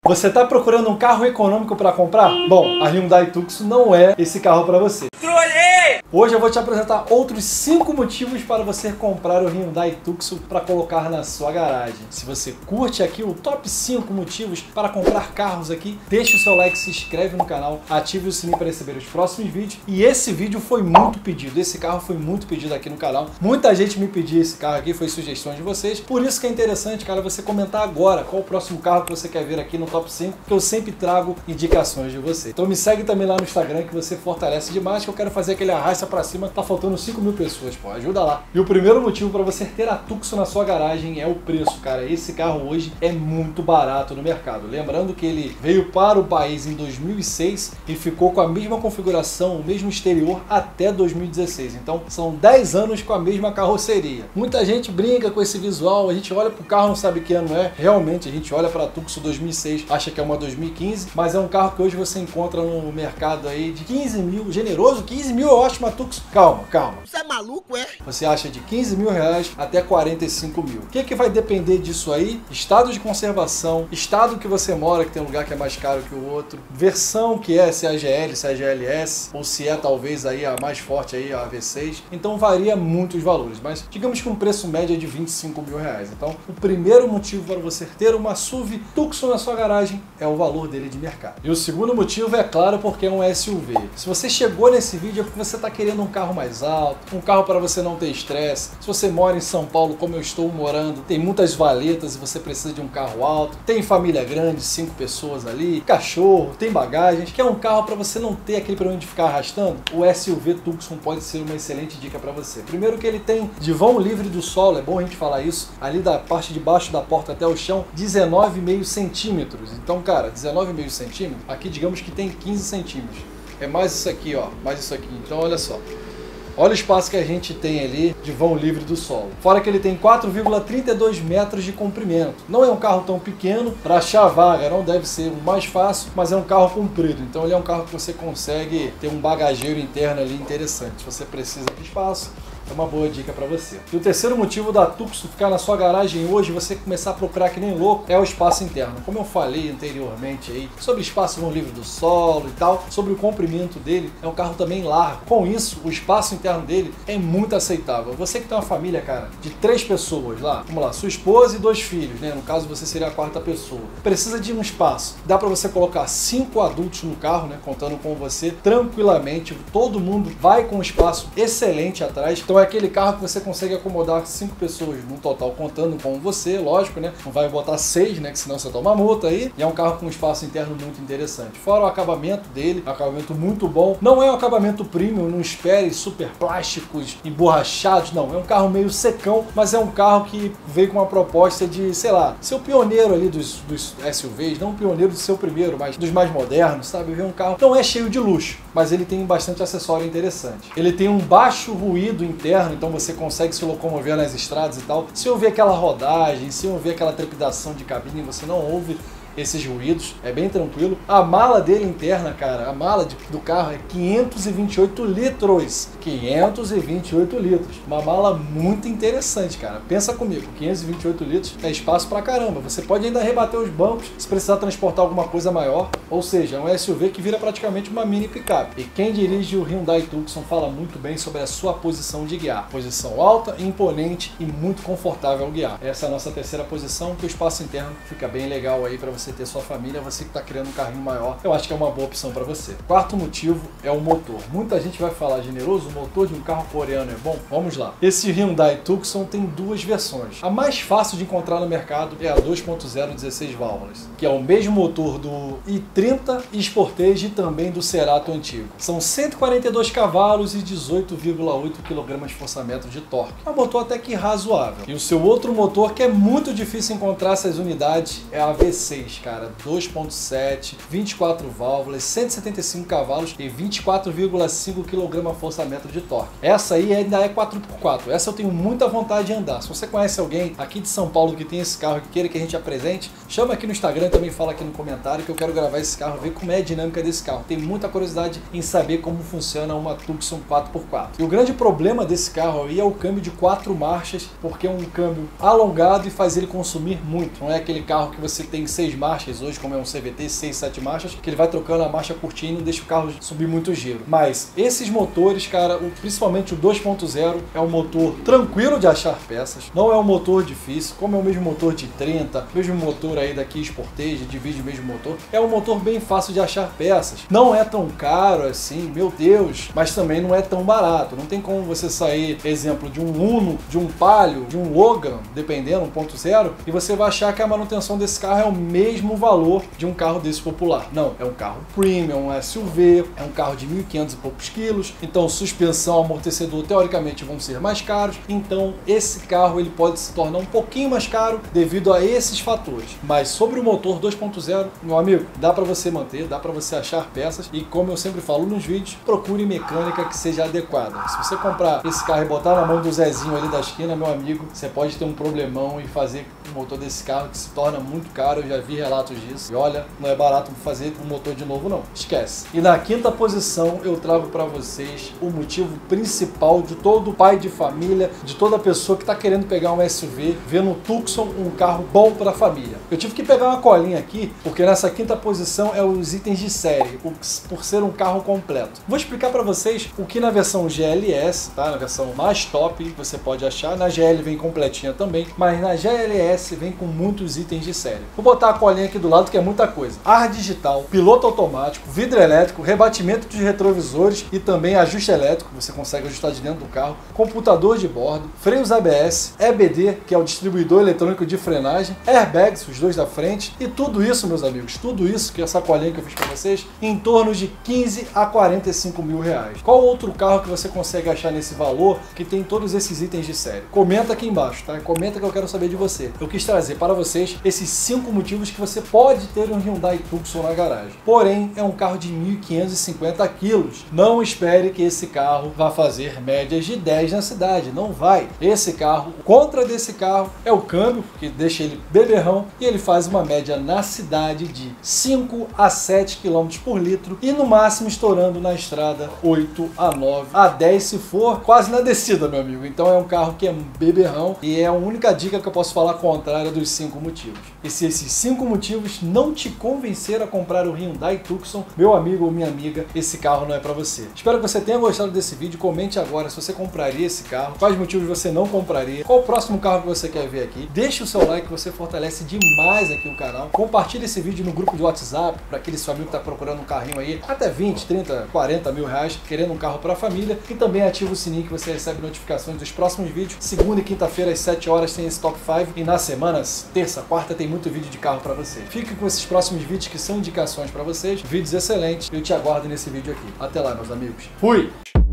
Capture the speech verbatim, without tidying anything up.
Você está procurando um carro econômico para comprar? Bom, a Hyundai Tucson não é esse carro para você. Hoje eu vou te apresentar outros cinco motivos para você comprar o Hyundai Tucson para colocar na sua garagem. Se você curte aqui o top cinco motivos para comprar carros aqui, deixa o seu like, se inscreve no canal, ative o sininho para receber os próximos vídeos. E esse vídeo foi muito pedido, esse carro foi muito pedido aqui no canal. Muita gente me pediu esse carro aqui, foi sugestão de vocês. Por isso que é interessante, cara, você comentar agora qual o próximo carro que você quer ver aqui no top cinco, que eu sempre trago indicações de você. Então me segue também lá no Instagram, que você fortalece demais, que eu quero fazer aquele arrasta pra cima. Tá faltando cinco mil pessoas, pô, ajuda lá. E o primeiro motivo para você ter a Tucson na sua garagem é o preço, cara. Esse carro hoje é muito barato no mercado. Lembrando que ele veio para o país em dois mil e seis e ficou com a mesma configuração, o mesmo exterior até dois mil e dezesseis. Então são dez anos com a mesma carroceria. Muita gente brinca com esse visual, a gente olha pro carro, não sabe que ano é. Realmente a gente olha para a Tucson dois mil e seis, acha que é uma dois mil e quinze, mas é um carro que hoje você encontra no mercado aí de quinze mil, generoso, quinze mil eu acho uma Tucson. Calma, calma. Você é maluco, é? Você acha de quinze mil reais até quarenta e cinco mil. O que que vai depender disso aí? Estado de conservação, estado que você mora, que tem um lugar que é mais caro que o outro, versão que é, se é a G L, se é a G L S, ou se é talvez aí a mais forte aí, a V seis. Então varia muito os valores, mas digamos que um preço médio é de vinte e cinco mil reais. Então o primeiro motivo para você ter uma S U V Tucson na sua garagem é o valor dele de mercado. E o segundo motivo é claro porque é um S U V. Se você chegou nesse vídeo é porque você está querendo um carro mais alto, um carro para você não ter estresse. Se você mora em São Paulo, como eu estou morando, tem muitas valetas e você precisa de um carro alto, tem família grande, cinco pessoas ali, cachorro, tem bagagens, quer um carro para você não ter aquele problema de ficar arrastando, o S U V Tucson pode ser uma excelente dica para você. Primeiro que ele tem de vão livre do solo, é bom a gente falar isso, ali da parte de baixo da porta até o chão, dezenove vírgula cinco centímetros. Então, cara, dezenove vírgula cinco centímetros, aqui digamos que tem quinze centímetros. É mais isso aqui, ó, mais isso aqui. Então, olha só. Olha o espaço que a gente tem ali de vão livre do solo. Fora que ele tem quatro vírgula trinta e dois metros de comprimento. Não é um carro tão pequeno, para achar vaga não deve ser o mais fácil, mas é um carro comprido. Então ele é um carro que você consegue ter um bagageiro interno ali interessante. Se você precisa de espaço, é uma boa dica para você. E o terceiro motivo da Tucson ficar na sua garagem hoje, você começar a procurar que nem louco, é o espaço interno. Como eu falei anteriormente aí, sobre espaço vão livre do solo e tal, sobre o comprimento dele, é um carro também largo. Com isso, o espaço interno dele é muito aceitável. Você que tem uma família, cara, de três pessoas lá, vamos lá, sua esposa e dois filhos, né? No caso, você seria a quarta pessoa. Precisa de um espaço. Dá para você colocar cinco adultos no carro, né? Contando com você, tranquilamente. Todo mundo vai com um espaço excelente atrás. Então é aquele carro que você consegue acomodar cinco pessoas no total, contando com você, lógico, né? Não vai botar seis, né? Que senão você toma multa aí. E é um carro com um espaço interno muito interessante. Fora o acabamento dele, um acabamento muito bom. Não é um acabamento premium, não espere super plásticos emborrachados, não. É um carro meio secão, mas é um carro que veio com uma proposta de, sei lá, ser o pioneiro ali dos, dos S U Vs, não o pioneiro de ser o primeiro, mas dos mais modernos, sabe? Ver um carro não é cheio de luxo, mas ele tem bastante acessório interessante. Ele tem um baixo ruído interno, então você consegue se locomover nas estradas e tal. Se ouvir aquela rodagem, se ouvir aquela trepidação de cabine, você não ouve esses ruídos, é bem tranquilo. A mala dele interna, cara, a mala de, do carro é quinhentos e vinte e oito litros. quinhentos e vinte e oito litros. Uma mala muito interessante, cara. Pensa comigo, quinhentos e vinte e oito litros é espaço pra caramba. Você pode ainda rebater os bancos se precisar transportar alguma coisa maior. Ou seja, é um S U V que vira praticamente uma mini picape. E quem dirige o Hyundai Tucson fala muito bem sobre a sua posição de guiar. Posição alta, imponente e muito confortável ao guiar. Essa é a nossa terceira posição, que o espaço interno fica bem legal aí pra você ter sua família, você que está criando um carrinho maior, eu acho que é uma boa opção para você. Quarto motivo é o motor. Muita gente vai falar, generoso, o motor de um carro coreano é bom? Vamos lá. Esse Hyundai Tucson tem duas versões. A mais fácil de encontrar no mercado é a dois ponto zero dezesseis válvulas, que é o mesmo motor do i trinta e Sportage e também do Cerato antigo. São cento e quarenta e dois cavalos e dezoito vírgula oito quilogramas-força-metro de torque. É um motor até que razoável. E o seu outro motor, que é muito difícil encontrar essas unidades, é a V seis, cara, dois ponto sete, vinte e quatro válvulas, cento e setenta e cinco cavalos e vinte e quatro vírgula cinco quilogramas-força-metro de torque. Essa aí ainda é quatro por quatro. Essa eu tenho muita vontade de andar. Se você conhece alguém aqui de São Paulo que tem esse carro e que queira que a gente apresente, chama aqui no Instagram e também fala aqui no comentário que eu quero gravar esse carro, ver como é a dinâmica desse carro. Tem muita curiosidade em saber como funciona uma Tucson quatro por quatro. E o grande problema desse carro aí é o câmbio de quatro marchas, porque é um câmbio alongado e faz ele consumir muito. Não é aquele carro que você tem seis marchas marchas hoje, como é um C V T seis, sete marchas, que ele vai trocando a marcha curtinha e não deixa o carro subir muito giro. Mas esses motores, cara, o, principalmente o dois ponto zero, é um motor tranquilo de achar peças, não é um motor difícil, como é o mesmo motor de trinta, mesmo motor aí daqui Sportage, divide o mesmo motor, é um motor bem fácil de achar peças. Não é tão caro assim, meu Deus, mas também não é tão barato. Não tem como você sair, exemplo, de um Uno, de um Palio, de um Logan, dependendo, um ponto zero, e você vai achar que a manutenção desse carro é o mesmo valor de um carro desse popular. Não, é um carro premium, um S U V, é um carro de mil e quinhentos e poucos quilos, então suspensão, amortecedor, teoricamente vão ser mais caros, então esse carro ele pode se tornar um pouquinho mais caro devido a esses fatores. Mas sobre o motor dois ponto zero, meu amigo, dá para você manter, dá para você achar peças e, como eu sempre falo nos vídeos, procure mecânica que seja adequada. Se você comprar esse carro e botar na mão do Zezinho ali da esquina, meu amigo, você pode ter um problemão e fazer o motor desse carro que se torna muito caro. Eu já vi relatos disso e olha, não é barato fazer um motor de novo não, esquece. E na quinta posição eu trago para vocês o motivo principal de todo pai de família, de toda pessoa que está querendo pegar um S U V, ver no Tucson um carro bom para a família. Eu tive que pegar uma colinha aqui, porque nessa quinta posição é os itens de série, por ser um carro completo. Vou explicar para vocês o que na versão G L S, tá? Na versão mais top, você pode achar. Na G L vem completinha também, mas na G L S vem com muitos itens de série. Vou botar a colinha aqui do lado que é muita coisa. Ar digital, piloto automático, vidro elétrico, rebatimento de retrovisores e também ajuste elétrico, você consegue ajustar de dentro do carro, computador de bordo, freios A B S, E B D, que é o distribuidor eletrônico de frenagem, airbags, os dois da frente, e tudo isso, meus amigos, tudo isso, que é essa colinha que eu fiz para vocês, em torno de quinze a quarenta e cinco mil reais. Qual outro carro que você consegue achar nesse valor que tem todos esses itens de série? Comenta aqui embaixo, tá? Comenta que eu quero saber de você. Eu quis trazer para vocês esses cinco motivos que você pode ter um Hyundai Tucson na garagem. Porém, é um carro de mil quinhentos e cinquenta quilos. Não espere que esse carro vá fazer médias de dez na cidade, não vai. Esse carro, o contra desse carro é o câmbio, que deixa ele beberrão, e ele faz uma média na cidade de cinco a sete quilômetros por litro e no máximo estourando na estrada oito a nove a dez se for, quase na descida, meu amigo. Então é um carro que é beberrão e é a única dica que eu posso falar contrária dos cinco motivos. E se esses cinco motivos não te convencer a comprar o Hyundai Tucson, meu amigo ou minha amiga, esse carro não é para você. Espero que você tenha gostado desse vídeo. Comente agora se você compraria esse carro, quais motivos você não compraria, qual o próximo carro que você quer ver aqui. Deixe o seu like, você fortalece demais aqui o canal. Compartilhe esse vídeo no grupo de WhatsApp para aquele seu amigo que está procurando um carrinho aí, até vinte, trinta, quarenta mil reais, querendo um carro para a família. E também ativa o sininho que você recebe notificações dos próximos vídeos. Segunda e quinta-feira às sete horas tem esse top cinco e nas semanas, terça, quarta, tem muito vídeo de carro para você. Fique com esses próximos vídeos que são indicações para vocês, vídeos excelentes. Eu te aguardo nesse vídeo aqui. Até lá, meus amigos. Fui!